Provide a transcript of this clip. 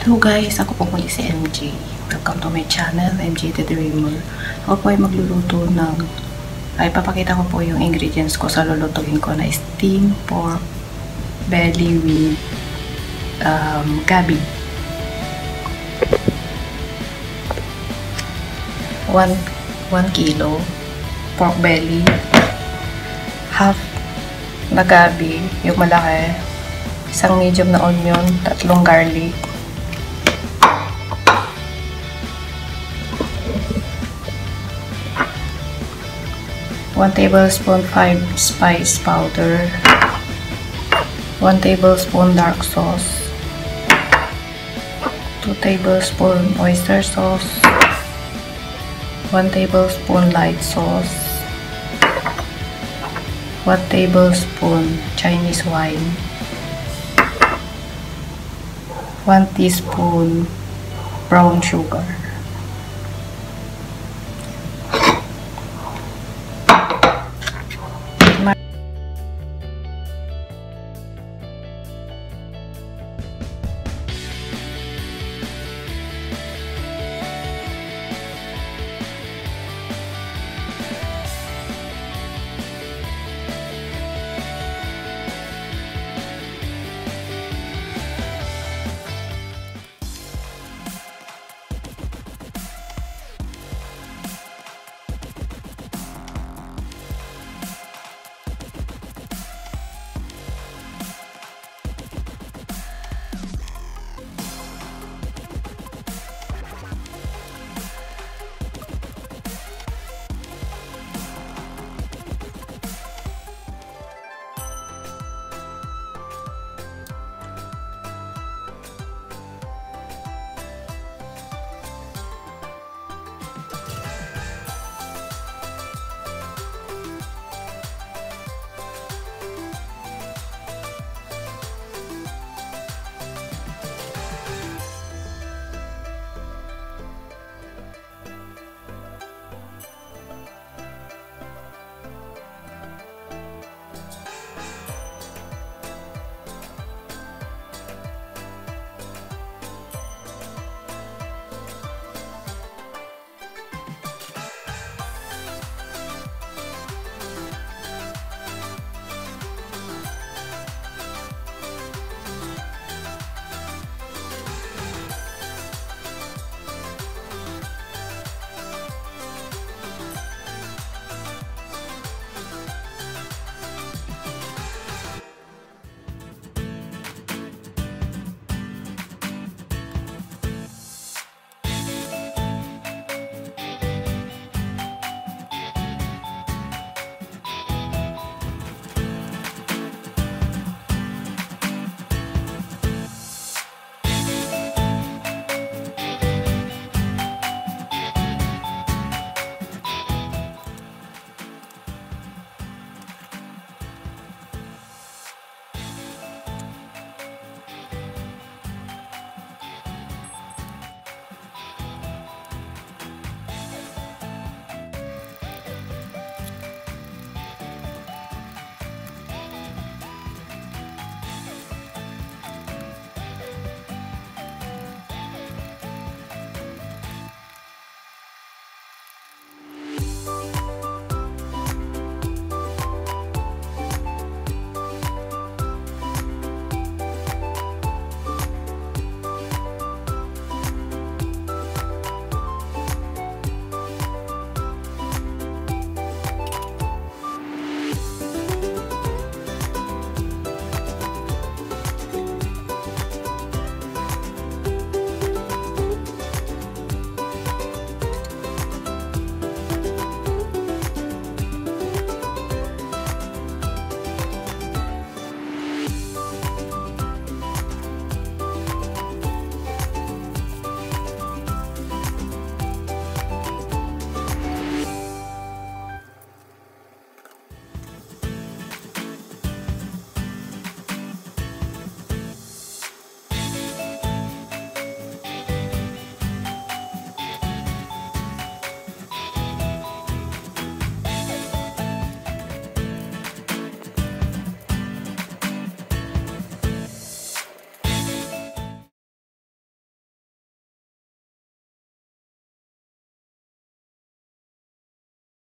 Hello guys, ako po muli si MJ. Welcome to my channel, MJ the Dreamer. Ako po ay magluluto ng, papakita ko po yung ingredients ko sa lulutuin ko na steamed pork belly with gabi. 1 kilo pork belly, half na gabi, yung malaki, isang medium na onion, 3 garlic, 1 tablespoon 5 spice powder, 1 tablespoon dark sauce, 2 tablespoon oyster sauce, 1 tablespoon light sauce, 1 tablespoon Chinese wine, 1 teaspoon brown sugar.